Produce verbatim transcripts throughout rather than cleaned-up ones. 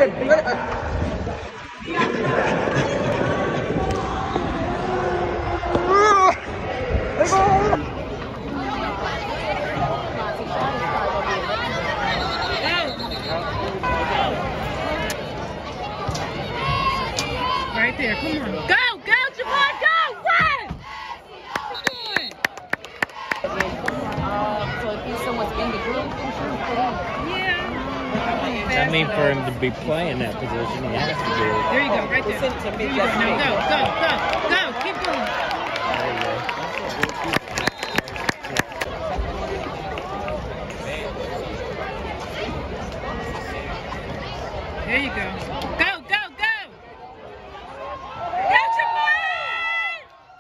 Right there, come on. Go, go, Javon, go, run! Keep going. Uh, so if he's someone's in the group, Yeah. I mean, for him to be playing that position, he has to do it. There you go, right there. Send it to me, There you go. just No, me. go, go, go, go. Keep going. There you go. There you go. Go, go, go. Go, Javon!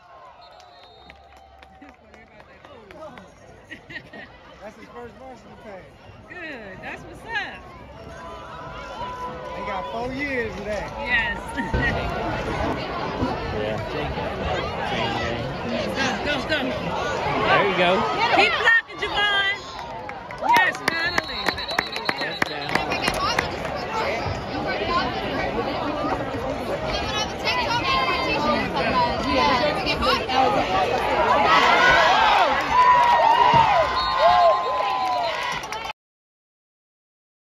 That's his first varsity pass. Good. That's what's up. They got four years of that. Yes. Yeah. Go, go, go. There you go. Keep blocking, Javon. Yes, finally. Yeah.